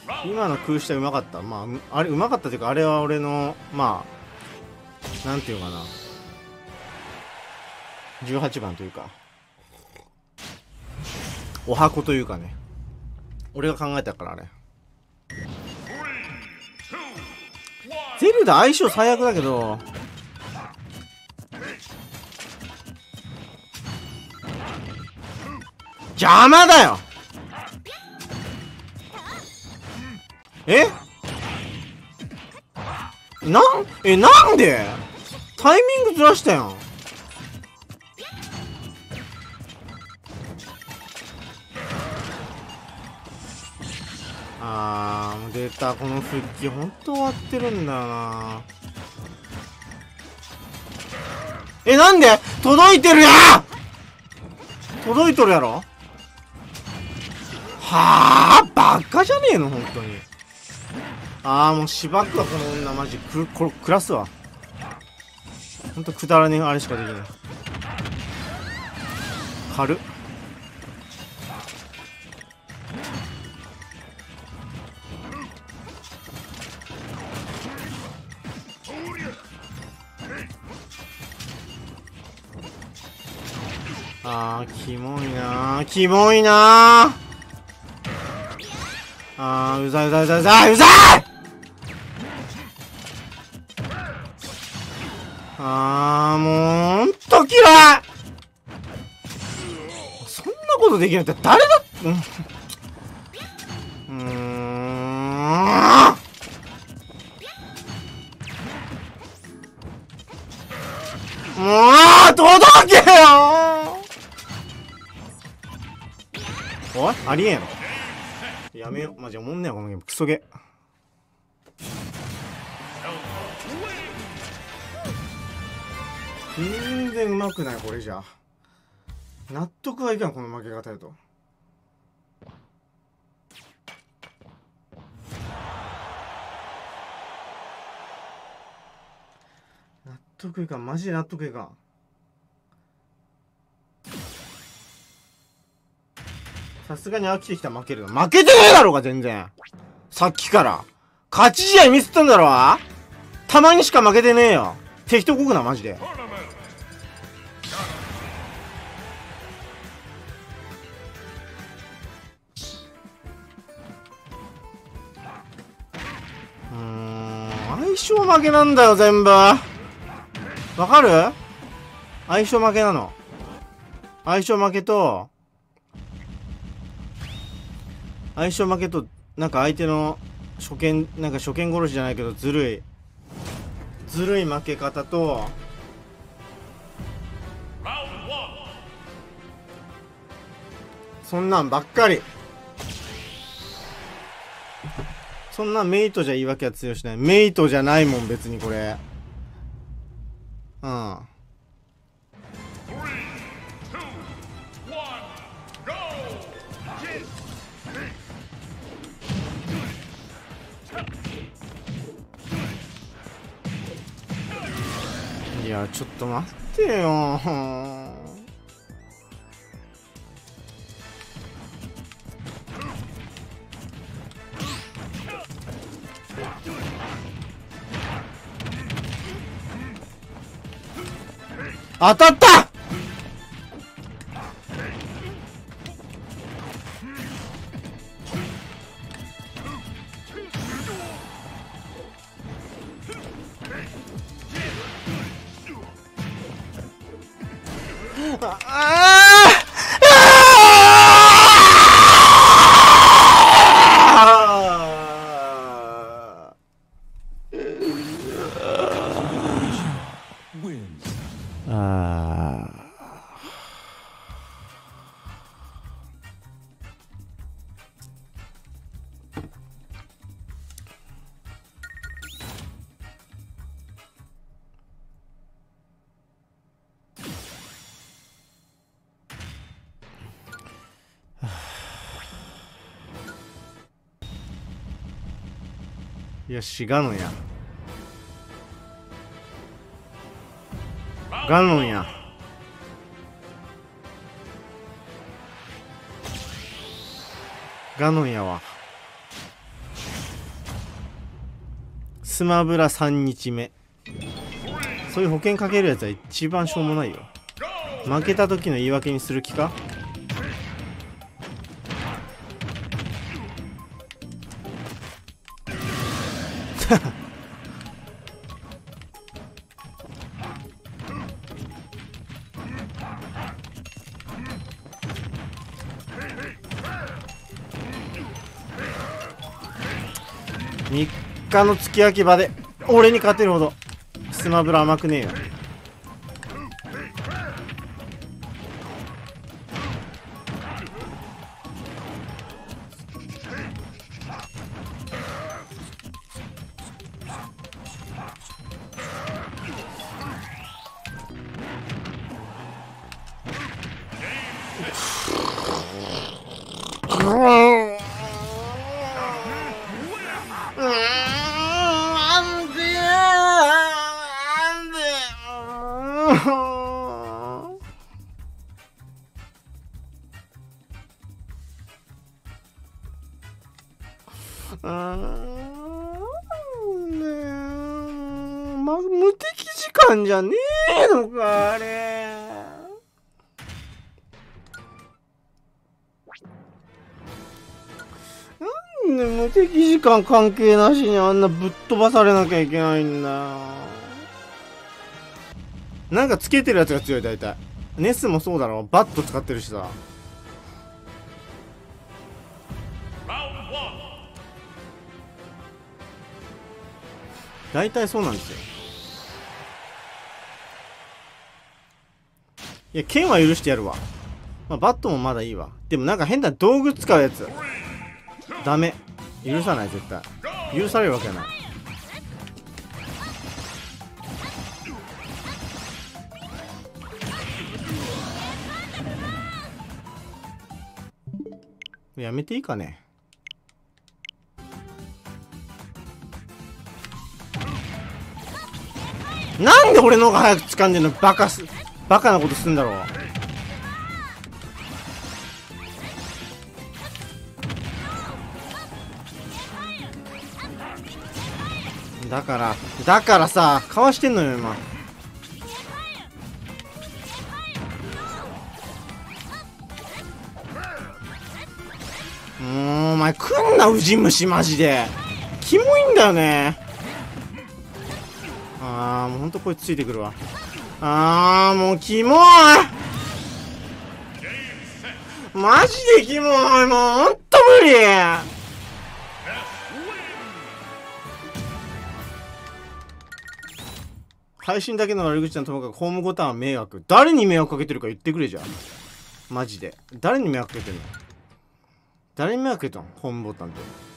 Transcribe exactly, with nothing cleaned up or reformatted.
今の空下うまかった。まああれうまかったというか、あれは俺のまあなんていうかな、じゅうはちばんというかお箱というかね、俺が考えたからあれ。ゼルダ相性最悪だけど、邪魔だよ。えなんえなんでタイミングずらしたやん。あーもう出た、この復帰ほんと終わってるんだよな。えなんで届いてるやん、届いとるやろ。はあバカじゃねえの本当に。ああもうしばくわこの女マジくこ暮らすわ。ほんとくだらねえあれしかできない。軽っ。あーキモいなー、キモいなー。あーうざいうざいうざいうざいうざい。あーもうほんと嫌い。そんなことできないって誰だっうんうーんもう届けよ。おいありえんやめよ。マジおもんねえよこのゲーム、クソゲー。全然うまくないこれじゃ。納得はいかんこの負け方やと。納得いかん、マジで納得いかん。さすがに飽きてきたら負けるな。負けてねえだろうが全然。さっきから勝ち試合ミスったんだろ。たまにしか負けてねえよ。適当こくなマジで。うーん相性負けなんだよ全部。わかる？相性負けなの。相性負けと相性負けとなんか相手の初見なんか初見殺しじゃないけどずるいずるい負け方と、そんなんばっかり。そんなメイトじゃ言い訳は通用しない。メイトじゃないもん別にこれ。うんいやちょっと待ってよ。当たった。ああよしガノンやガノンやガノンやわ。 スマブラさんにちめ。そういう保険かけるやつは一番しょうもないよ。負けた時の言い訳にする気か。みっかの月焼き場で俺に勝てるほどスマブラ甘くねえよ。うーんねえ、ま、無敵時間じゃねえのかあれ。なんで無敵時間関係なしにあんなぶっ飛ばされなきゃいけないんだよ。なんかつけてるやつが強い。大体ネスもそうだろ。バット使ってるしさ。大体そうなんですよ。いや剣は許してやるわ。まあ、バットもまだいいわ。でもなんか変な道具使うやつダメ。許さない。絶対許されるわけない。やめていいかね。なんで俺の方が早く掴んでんの。バカすバカなことすんだろう。だからだからさかわしてんのよ今。もうお前来んなウジ虫マジでキモいんだよね。あーもうほんとこいつついてくるわ。あーもうキモいマジでキモい。もうほんと無理。配信だけの悪口はともかくホームボタンは迷惑。誰に迷惑かけてるか言ってくれじゃん。マジで誰に迷惑かけてんの。誰に迷惑かけたのホームボタンって。